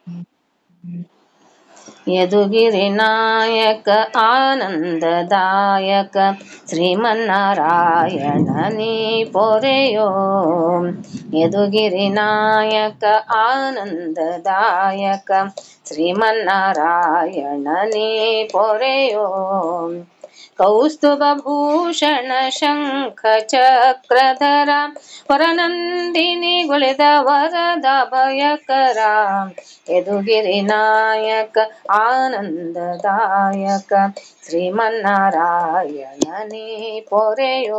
ಯದುಗಿರಿನಾಯಕ ಆನಂದದಾಯಕ ಶ್ರೀಮನ್ನಾರಾಯಣ ನೀ ಪೊರೆಯೋ. ಯದುಗಿರಿನಾಯಕ ಆನಂದದಾಯಕ ಶ್ರೀಮನ್ನಾರಾಯಣ ನೀ ಪೊರೆಯೋ. ಕೌಸ್ತುಭಭೂಷಣ ಶಂಖ ಚಕ್ರಧರ ವರನಂದಿನಿಗೊಳಿದ ವರದ ಭಯಕರ. ಯದುಗಿರಿನಾಯಕ ಆನಂದದಾಯಕ ಶ್ರೀಮನ್ನಾರಾಯಣ ನೀ ಪೊರೆಯೋ.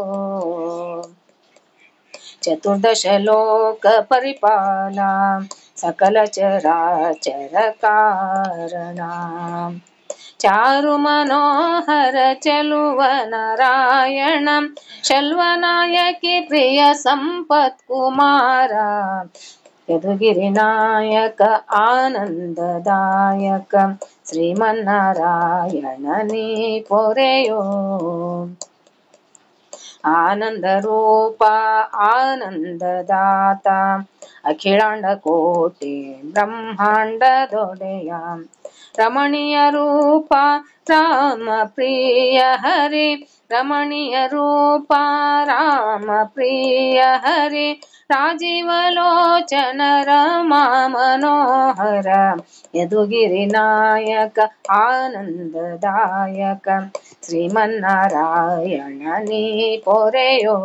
ಚತುರ್ದಶ ಲೋಕ ಪರಿಪಾಲ ಸಕಲ ಚರಾಚರ ಕಾರಣ. ಚಾರು ಮನೋಹರ ಚಲುವ ನಾರಾಯಣ ಶಲ್ವನಾಯಕಿ ಪ್ರಿಯ ಸಂಪತ್ ಕುಮಾರ. ಯದುಗಿರಿನಾಯಕ ಆನಂದದಾಯಕ ಶ್ರೀಮನ್ನಾರಾಯಣ ನೀ ಪೊರೆಯೋ. ಆನಂದ ರೂಪ ಆನಂದದಾತ ಅಖಿಲಾಂಡ ಕೋಟಿ ಬ್ರಹ್ಮಾಂಡದೊಡೆಯ. ರಮಣೀಯ ರೂಪ ರಾಮ ಪ್ರಿಯ ಹರಿ. ರಮಣೀಯ ರೂಪ ರಾಮ ಪ್ರಿಯ ಹರಿ. ರಾಜೀವಲೋಚನ ರಮಾ ಮನೋಹರ. ಯದುಗಿರಿನಾಯಕ ಆನಂದದಾಯಕ ಶ್ರೀಮನ್ನಾರಾಯಣ ನೀ ಪೊರೆಯೋ.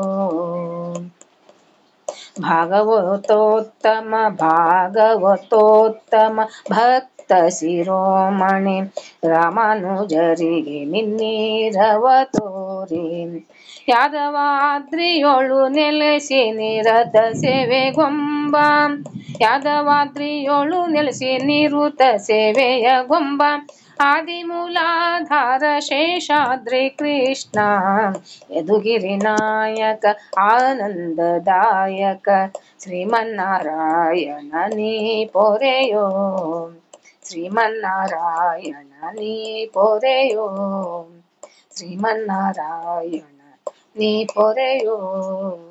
ಭಾಗವತೋತ್ತಮ ಭಾಗವತೋತ್ತಮ ಭಕ್ತ ಶಿರೋಮಣಿ ರಾಮಾನುಜರಿಗೆ ನಿನ್ನೀರವ ತೋರಿ. ಯಾದವಾದ್ರಿಯೊಳು ನೆಲೆಸಿ ನಿರತ ಸೇವೆಗೊಂಬ. ಯಾದವಾದ್ರಿಯೊಳು ನೆಲೆಸಿ ನಿರುತ ಸೇವೆಯ ಗೊಂಬ. ಆದಿಮೂಲಾಧಾರ ಶೇಷಾದ್ರಿ ಕೃಷ್ಣ. ಯದುಗಿರಿನಾಯಕ ಆನಂದದಾಯಕ ಶ್ರೀಮನ್ನಾರಾಯಣ ನೀ ಪೊರೆಯೋ. ಶ್ರೀಮನ್ನಾರಾಯಣ ನೀ ಪೊರೆಯೋ. ಶ್ರೀಮನ್ನಾರಾಯಣ ನೀ ಪೊರೆಯೋ.